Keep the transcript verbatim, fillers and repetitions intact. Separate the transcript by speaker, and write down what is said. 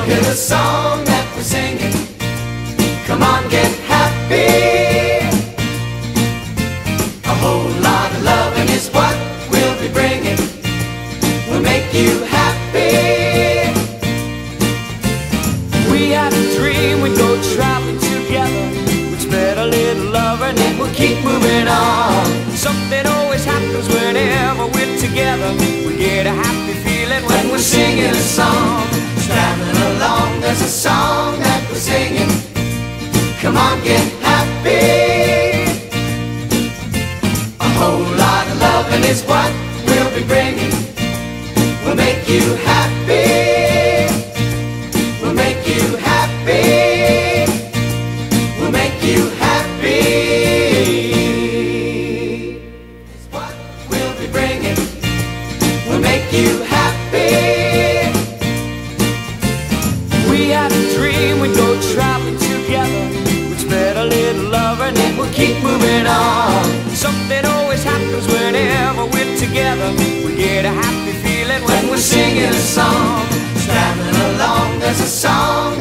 Speaker 1: Hear the song that we're singing. Come on, get happy. A whole lot of loving is what we'll be bringing. We'll make you happy.
Speaker 2: We had a dream we'd go traveling together. We'd spread a little love and then we'll keep moving on. Something always happens whenever we're together. We get a happy feeling when we're singing a song.
Speaker 1: Traveling along, there's a song that we're singing. Come on, get happy. A whole lot of loving is what we'll be bringing. We'll make you happy. We'll make you happy. We'll make you happy. It's what we'll be bringing. We'll make you happy.
Speaker 2: We had a dream we'd go traveling together. We'd spread a little love and then we'll keep moving on. Something always happens whenever we're together. We get a happy feeling when we're singing a song.
Speaker 1: Traveling along, there's a song